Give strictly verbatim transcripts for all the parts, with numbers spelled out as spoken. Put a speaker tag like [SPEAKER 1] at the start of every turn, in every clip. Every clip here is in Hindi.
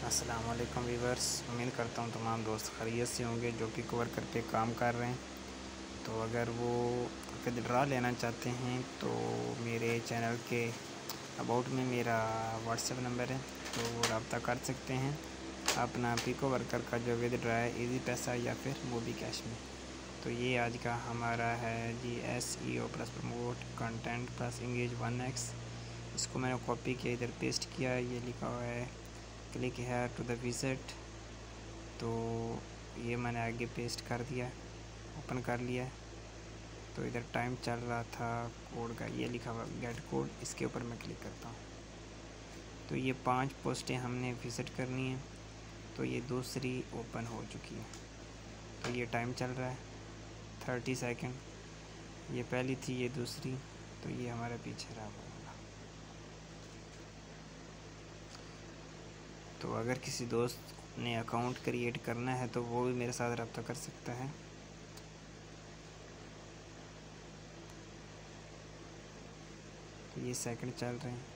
[SPEAKER 1] अस्सलाम वालेकुम वीवर्स, उम्मीद करता हूँ तमाम दोस्त खैरियत से होंगे जो कि कवर करके काम कर रहे हैं। तो अगर वो विथड्रा लेना चाहते हैं तो मेरे चैनल के अबाउट में मेरा व्हाट्सएप नंबर है, तो वो रब्ता कर सकते हैं अपना पिको वर्कर का जो विथड्रा है, इजी पैसा या फिर मोबी कैश में। तो ये आज का हमारा है G S E O plus promote content plus engage one X. इसको मैंने कॉपी किया, इधर पेस्ट किया। ये लिखा हुआ है क्लिक है टू द विजिट, तो ये मैंने आगे पेस्ट कर दिया, ओपन कर लिया। तो इधर टाइम चल रहा था कोड का, ये लिखा हुआ गेट कोड, इसके ऊपर मैं क्लिक करता हूँ। तो ये पांच पोस्टें हमने विज़िट करनी है, तो ये दूसरी ओपन हो चुकी है। तो ये टाइम चल रहा है थर्टी सेकंड, ये पहली थी, ये दूसरी, तो ये हमारे पीछे रहा होगा। तो अगर किसी दोस्त ने अकाउंट क्रिएट करना है तो वो भी मेरे साथ रब्ता कर सकता है। तो ये सेकंड चल रहे हैं।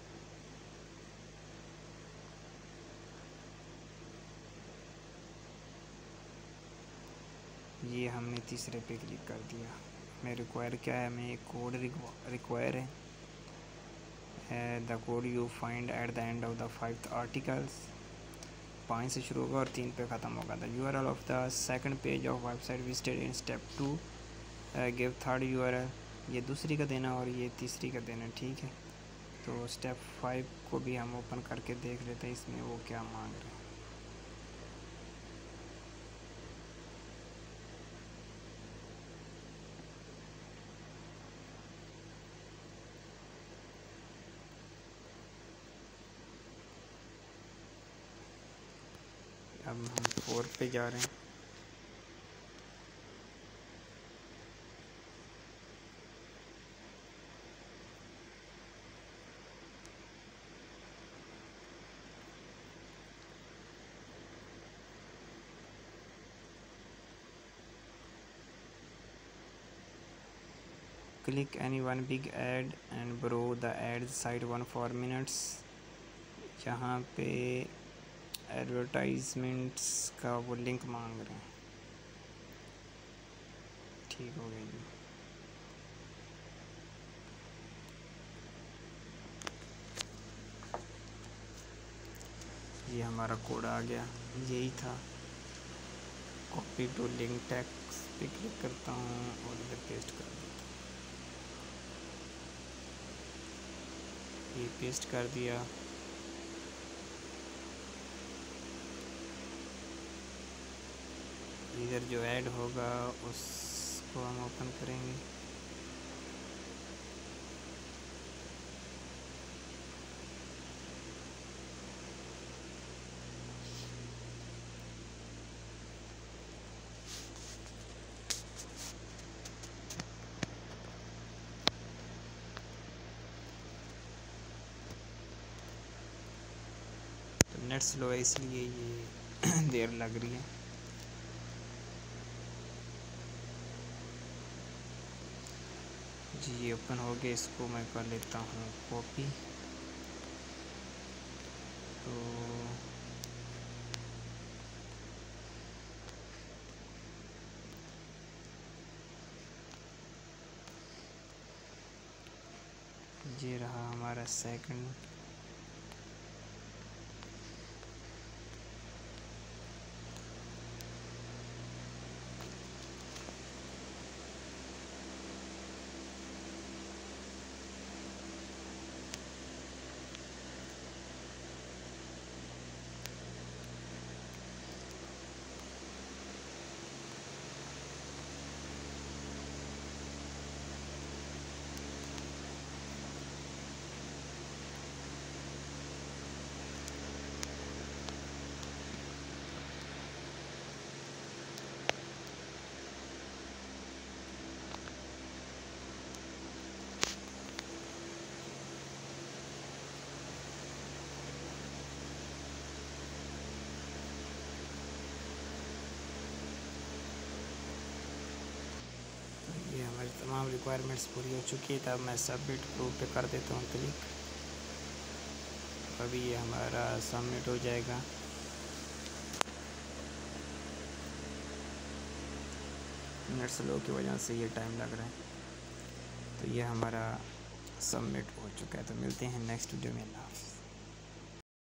[SPEAKER 1] ये हमने तीसरे पे क्लिक कर दिया। मैं रिक्वायर क्या है, हमें एक कोड रिक्वायर है, the code you find at the end of the five articles. पाँच से शुरू होगा और तीन पे ख़त्म होगा। The U R L of the second page of website visited in step two, give third U R L. ये दूसरी का देना और ये तीसरी का देना, ठीक है। तो स्टेप फाइव को भी हम ओपन करके देख लेते हैं इसमें वो क्या मांग रहे हैं। अब हम फोर पे जा रहे हैं। Click any one big ad and bro the ad side one for minutes. यहाँ पे एडवर्टाइजमेंट्स का वो लिंक मांग रहे हैं, ठीक हो गया जी। ये हमारा कोड आ गया, यही था। कॉपी टू लिंक टेक्स्ट पे क्लिक करता हूँ और इधर पेस्ट कर देता हूँ। ये पेस्ट कर दिया। इधर जो ऐड होगा उसको हम ओपन करेंगे। तो नेट स्लो है इसलिए ये देर लग रही है। जी ये ओपन हो गया, इसको मैं कर लेता हूँ कॉपी। तो ये रहा हमारा सेकंड। तमाम रिक्वायरमेंट्स पूरी हो चुकी है। तब मैं सबमिट प्रूव पे कर देता हूँ क्लिक। अभी ये हमारा सबमिट हो जाएगा। नेट स्लो की वजह से ये टाइम लग रहा है। तो ये हमारा सबमिट हो चुका है। तो मिलते हैं नेक्स्ट वीडियो में। अल्लाह हाफ़िज़।